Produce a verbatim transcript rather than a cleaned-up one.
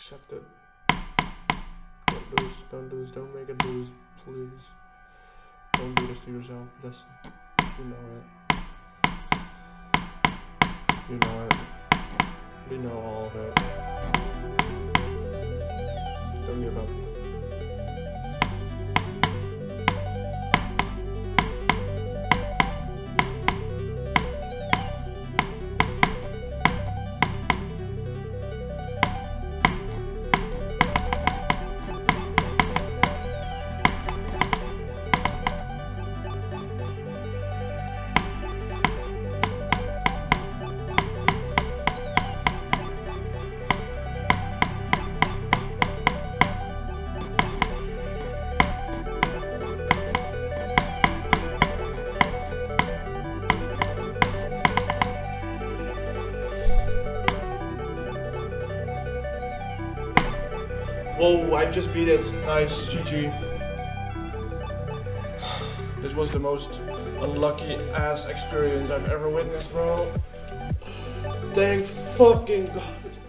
Accept it. Don't lose, don't lose, don't make it lose, please. Don't do this to yourself, because you know it. You know it. We know all of it. Don't give up. Whoa, I just beat it. Nice, G G. This was the most unlucky ass experience I've ever witnessed, bro. Thank fucking God.